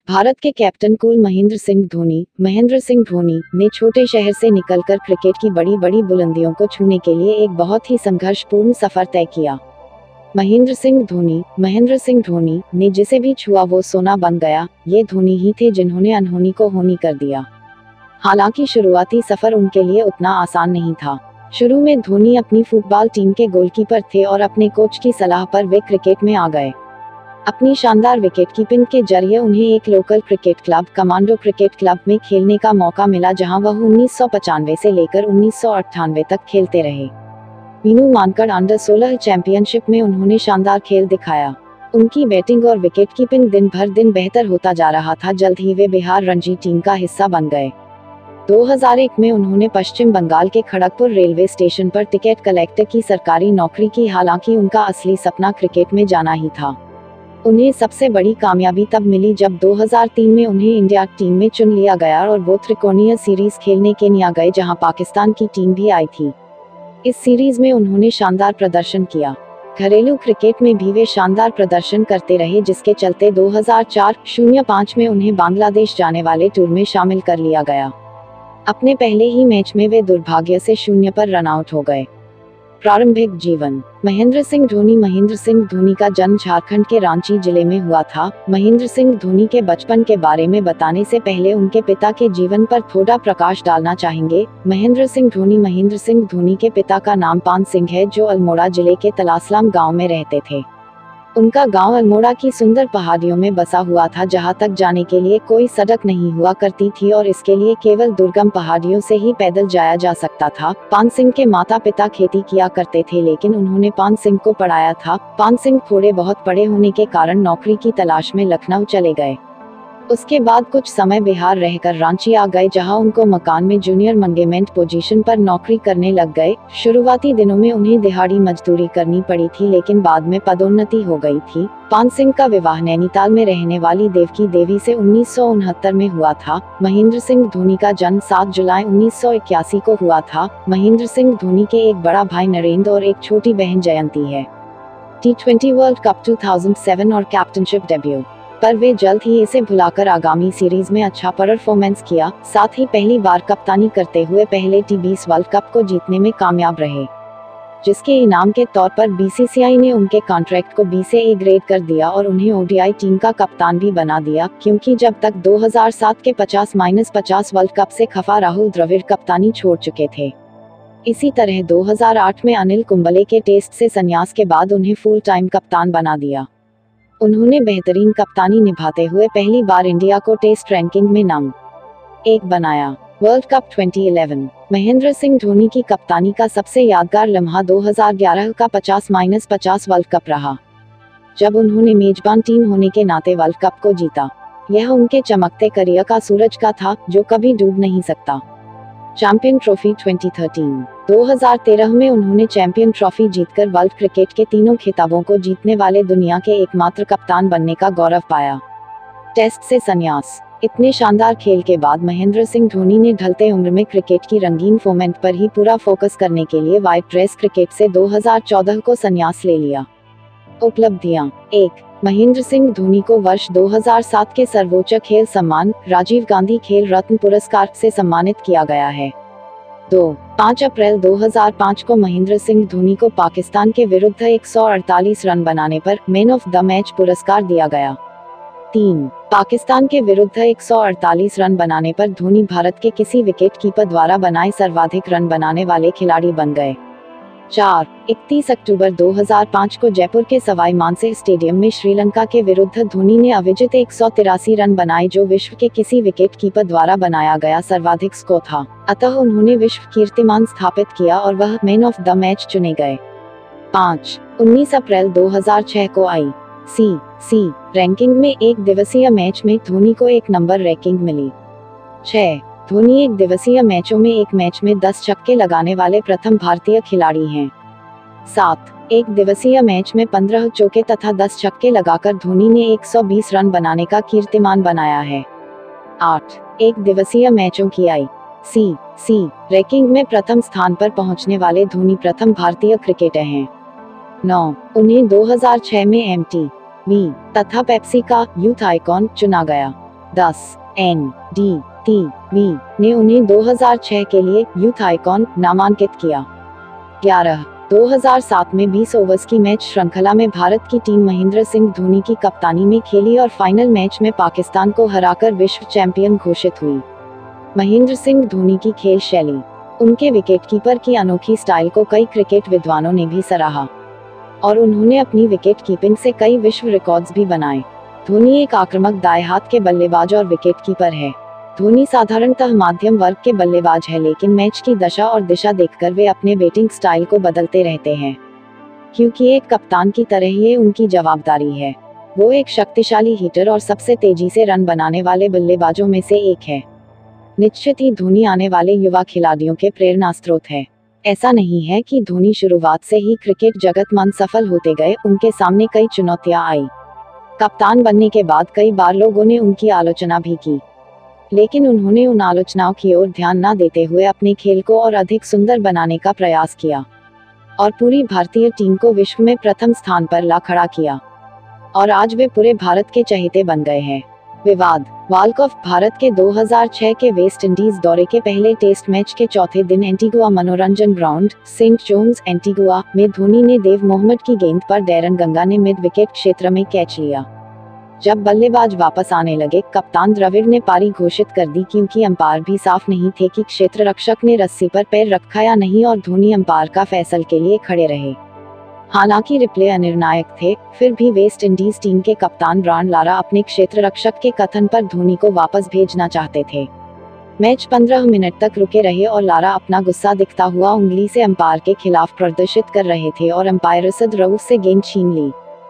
भारत के captain cool Mahendra Singh Dhoni ने छोटे शहर से निकलकर क्रिकेट की बड़ी बड़ी बुलंदियों को छूने के लिए एक बहुत ही संघर्षपूर्ण सफर तय किया। महेंद्र सिंह धोनी ने जिसे भी छुआ वो सोना बन गया। ये धोनी ही थे जिन्होंने अनहोनी को होनी कर दिया। हालांकि शुरुआती सफर उनके लिए उतना आसान नहीं था। शुरू में धोनी अपनी फुटबॉल टीम के गोलकीपर थे और अपने कोच की सलाह पर वे क्रिकेट में आ गए। अपनी शानदार विकेटकीपिंग के जरिए उन्हें एक local cricket club Commando Cricket Club में खेलने का मौका मिला, जहां वह 1995 से लेकर 1998 तक खेलते रहे। मीनू मानकड़ अंडर 16 चैंपियनशिप में उन्होंने शानदार खेल दिखाया। उनकी बैटिंग और विकेटकीपिंग दिन भर दिन बेहतर होता जा रहा था। जल्द ही वे बिहार रणजी टीम का हिस्सा बन गए। 2001 में उन्होंने पश्चिम बंगाल के खड़गपुर रेलवे स्टेशन पर टिकट कलेक्टर की सरकारी नौकरी की। हालांकि उनका असली सपना क्रिकेट में जाना ही था। उन्हें सबसे बड़ी कामयाबी तब मिली जब 2003 में उन्हें इंडिया टीम में चुन लिया गया और वो त्रिकोणीय सीरीज खेलने केन्या गए, जहां पाकिस्तान की टीम भी आई थी। इस सीरीज में उन्होंने शानदार प्रदर्शन किया। घरेलू क्रिकेट में भी वे शानदार प्रदर्शन करते रहे, जिसके चलते 2004-05 में उन्हें बांग्लादेश जाने वाले टूर में शामिल कर लिया गया। अपने पहले ही मैच में वे दुर्भाग्य से 0 पर रन आउट हो गए। प्रारंभिक जीवन। महेंद्र सिंह धोनी का जन्म झारखंड के रांची जिले में हुआ था। महेंद्र सिंह धोनी के बचपन के बारे में बताने से पहले उनके पिता के जीवन पर थोड़ा प्रकाश डालना चाहेंगे। महेंद्र सिंह धोनी के पिता का नाम पान सिंह है, जो अल्मोड़ा जिले के तलासलाम गांव में रहते थे। उनका गांव अल्मोड़ा की सुंदर पहाड़ियों में बसा हुआ था, जहां तक जाने के लिए कोई सड़क नहीं हुआ करती थी और इसके लिए केवल दुर्गम पहाड़ियों से ही पैदल जाया जा सकता था। पान सिंह के माता पिता खेती किया करते थे, लेकिन उन्होंने पान सिंह को पढ़ाया था। पान सिंह थोड़े बहुत पढ़े होने के कारण नौकरी की तलाश में लखनऊ चले गए। उसके बाद कुछ समय बिहार रहकर रांची आ गए, जहां उनको मकान में जूनियर मैनेजमेंट पोजीशन पर नौकरी करने लग गए। शुरुआती दिनों में उन्हें दिहाड़ी मजदूरी करनी पड़ी थी, लेकिन बाद में पदोन्नति हो गई थी। पान सिंह का विवाह नैनीताल में रहने वाली देवकी देवी से 1969 में हुआ था। महेंद्र सिंह धोनी का जन्म 7 जुलाई 1981 को हुआ था। महेंद्र सिंह धोनी के एक बड़ा भाई नरेंद्र और एक छोटी बहन जयंती है। T20 वर्ल्ड कप 2007 और कैप्टनशिप डेब्यू पर वे जल्द ही इसे भुलाकर आगामी सीरीज में अच्छा परफॉर्मेंस किया। साथ ही पहली बार कप्तानी करते हुए पहले T20 वर्ल्ड कप को जीतने में कामयाब रहे, जिसके इनाम के तौर पर बीसीसीआई ने उनके कॉन्ट्रैक्ट को B से A ग्रेड कर दिया और उन्हें ओडीआई टीम का कप्तान भी बना दिया, क्योंकि जब तक 2007 के 50-50 वर्ल्ड कप से खफा राहुल द्रविड़ कप्तानी छोड़ चुके थे। इसी तरह 2008 में अनिल कुंबले के टेस्ट से संन्यास के बाद उन्हें फुल टाइम कप्तान बना दिया। उन्होंने बेहतरीन कप्तानी निभाते हुए पहली बार इंडिया को टेस्ट रैंकिंग में नंबर 1 बनाया। World cup 2011। महेंद्र सिंह धोनी की कप्तानी का सबसे यादगार लम्हा 2011 का 50-50 वर्ल्ड कप रहा, जब उन्होंने मेजबान टीम होने के नाते वर्ल्ड कप को जीता। यह उनके चमकते करियर का सूरज का था, जो कभी डूब नहीं सकता। Champion trophy 2013। 2013 में उन्होंने चैंपियन ट्रॉफी जीतकर वर्ल्ड क्रिकेट के तीनों खिताबों को जीतने वाले दुनिया के एकमात्र कप्तान बनने का गौरव पाया। टेस्ट से संन्यास। इतने शानदार खेल के बाद महेंद्र सिंह धोनी ने ढलते उम्र में क्रिकेट की रंगीन फॉर्मेट पर ही पूरा फोकस करने के लिए व्हाइट ड्रेस क्रिकेट से 2014 को संन्यास ले लिया। उपलब्धियां। 1. महेंद्र सिंह धोनी को वर्ष 2007 के सर्वोच्च खेल सम्मान राजीव गांधी खेल रत्न पुरस्कार से सम्मानित किया गया है। 2. 5 अप्रैल 2005 को महेंद्र सिंह धोनी को पाकिस्तान के विरुद्ध 148 रन बनाने पर मैन ऑफ द मैच पुरस्कार दिया गया। 3. पाकिस्तान के विरुद्ध 148 रन बनाने पर धोनी भारत के किसी विकेट कीपर द्वारा बनाए सर्वाधिक रन बनाने वाले खिलाड़ी बन गए। 4. 31 अक्टूबर 2005 को जयपुर के सवाई मानसिंह स्टेडियम में श्रीलंका के विरुद्ध धोनी ने अविजित 183 रन बनाए, जो विश्व के किसी विकेट कीपर द्वारा बनाया गया सर्वाधिक स्कोर था। अतः उन्होंने विश्व कीर्तिमान स्थापित किया और वह मैन ऑफ द मैच चुने गए। 5. 19 अप्रैल 2006 को ICC रैंकिंग में एक दिवसीय मैच में धोनी को 1 नंबर रैंकिंग मिली। 6. धोनी एक दिवसीय मैचों में एक मैच में 10 छक्के लगाने वाले प्रथम भारतीय खिलाड़ी हैं। 7. एक दिवसीय मैच में 15 चौके तथा 10 छक्के लगाकर धोनी ने 120 रन बनाने का कीर्तिमान बनाया है। 8. एक दिवसीय मैचों की ICC रैंकिंग में प्रथम स्थान पर पहुंचने वाले धोनी प्रथम भारतीय क्रिकेटर हैं। 9. उन्हें 2006 में MTV तथा पेप्सी का यूथ आइकॉन चुना गया। NDTV ने उन्हें 2006 के लिए यूथ आइकॉन नामांकित किया। 2007 में 20 ओवर्स की मैच श्रृंखला में भारत की टीम महेंद्र सिंह धोनी की कप्तानी में खेली और फाइनल मैच में पाकिस्तान को हराकर विश्व चैंपियन घोषित हुई। महेंद्र सिंह धोनी की खेल शैली, उनके विकेटकीपर की अनोखी स्टाइल को कई क्रिकेट विद्वानों ने भी सराहा और उन्होंने अपनी विकेट कीपिंग से कई विश्व रिकॉर्ड्स भी बनाए। धोनी एक आक्रामक दाएं हाथ के बल्लेबाज और विकेटकीपर है। धोनी साधारणतः मध्यम वर्ग के बल्लेबाज है, लेकिन मैच की दशा और दिशा देखकर वे अपने बैटिंग स्टाइल को बदलते रहते हैं, क्योंकि एक कप्तान की तरह ये उनकी जवाबदारी है। वो एक शक्तिशाली हिटर और सबसे तेजी से रन बनाने वाले बल्लेबाजों में से एक है। निश्चित ही धोनी आने वाले युवा खिलाड़ियों के प्रेरणा स्रोत है। ऐसा नहीं है कि धोनी शुरुआत से ही क्रिकेट जगत में सफल होते गए, उनके सामने कई चुनौतियां आई। कप्तान बनने के बाद कई बार लोगों ने उनकी आलोचना भी की, लेकिन उन्होंने उन आलोचनाओं की ओर ध्यान न देते हुए अपने खेल को और अधिक सुंदर बनाने का प्रयास किया और पूरी भारतीय टीम को विश्व में प्रथम स्थान पर ला खड़ा किया। और आज वे पूरे भारत के चहेते बन गए हैं। विवाद, वालकॉफ भारत के 2006 के वेस्ट इंडीज दौरे के पहले टेस्ट मैच के चौथे दिन एंटीगुआ मनोरंजन ग्राउंड, सेंट जोन्स, एंटीगुआ में धोनी ने देव मोहम्मद की गेंद पर डैरन गंगा ने मिड विकेट क्षेत्र में कैच लिया। जब बल्लेबाज वापस आने लगे, कप्तान द्रविड़ ने पारी घोषित कर दी, क्योंकि अंपायर भी साफ नहीं थे कि क्षेत्र रक्षक ने रस्सी पर पैर रखा या नहीं और धोनी अंपायर का फैसले के लिए खड़े रहे। हालांकि रिप्ले अनिर्णायक थे, फिर भी वेस्ट इंडीज टीम के कप्तान ब्रायन लारा अपने क्षेत्र रक्षक के कथन पर धोनी को वापस भेजना चाहते थे। मैच 15 मिनट तक रुके रहे और लारा अपना गुस्सा दिखता हुआ उंगली से अंपायर के खिलाफ प्रदर्शित कर रहे थे और अंपायर रसद रऊफ से गेंद छीन ली।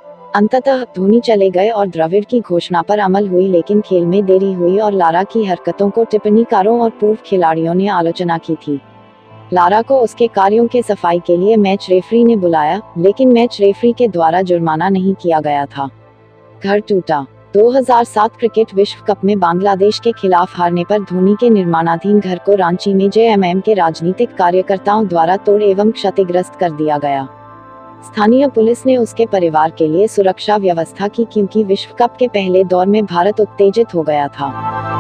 अंततः धोनी चले गए और द्रविड़ की घोषणा पर अमल हुई, लेकिन खेल में देरी हुई और लारा की हरकतों को टिप्पणीकारों और पूर्व खिलाड़ियों ने आलोचना की थी। लारा को उसके कार्यों के सफाई के लिए मैच रेफरी ने बुलाया, लेकिन मैच रेफरी के द्वारा जुर्माना नहीं किया गया था। घर टूटा। 2007 क्रिकेट विश्व कप में बांग्लादेश के खिलाफ हारने पर धोनी के निर्माणाधीन घर को रांची में JMM के राजनीतिक कार्यकर्ताओं द्वारा तोड़ एवं क्षतिग्रस्त कर दिया गया। स्थानीय पुलिस ने उसके परिवार के लिए सुरक्षा व्यवस्था की, क्योंकि विश्व कप के पहले दौर में भारत उत्तेजित हो गया था।